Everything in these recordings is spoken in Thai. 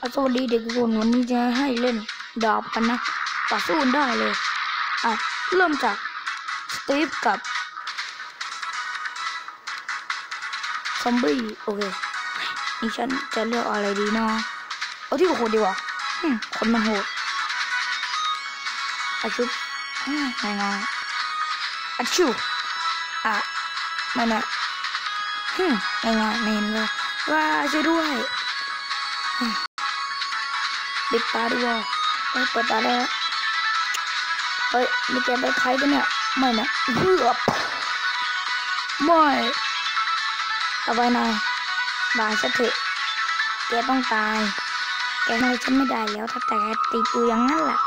สวัสดีเด็กทุกคนวันนี้จะให้เล่นดาบกันนะต่อสู้ได้เลยเริ่มจากสตีฟกับซอมบี้โอเคนี่ฉันจะเลือกอะไรดีเนาะเอาที่โหดดีกว่าคนมันโหดอาชุบง่ายๆอาชิวไม่นะง่ายๆไม่เห็นเลยว่าช่วยด้วยปิดตาด้วยเปิดตาได้แล้วเฮ้ยนี่แกไปใครกันเนี่ยไม่นะเหือบไม่ต่อไปนายบายซะเถอะแกต้องตายแกทำอะไรฉันไม่ได้แล้วถ้าแต่ติดอยู่อย่างนั้นแหละ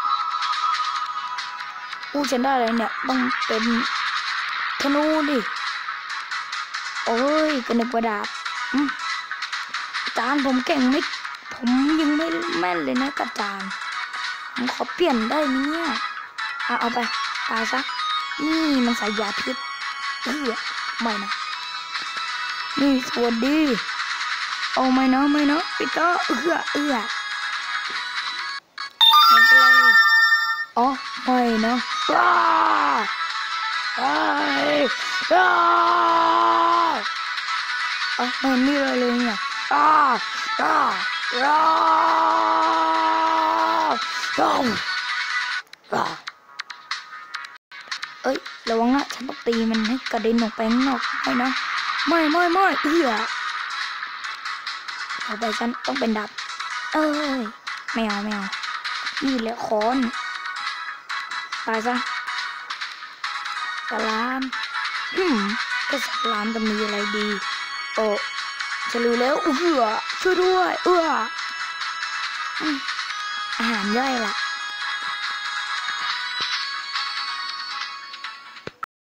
ฉันได้เลยเนี่ยต้องเป็นธนูดิโอ้ยกระนึกว่าดาบจานผมเก่งไหมผมยังไม่แม่นเลยนะกระจานผมขอเปลี่ยนได้ไหมเนี่ยเอาไปตายซะนี่มันใส่ยาพิษไม่นะนี่สวัสดีเอาไม่นะปิเตอร์ไม่เป็นไรเลยอ๋อไม่นะไม่มีอะไรเลยเนี่ยเอ้ยระวังนะฉันต้องตีมันให้กระเด็นออกไปข้างนอกไม่นะไม่เอาไปฉันต้องเป็นดับไม่เอานี่แหละค้อนตายซะสลามก็สลามจะมีอะไรดีจะรู้แล้วช่วยด้วยอาหารย่อยละ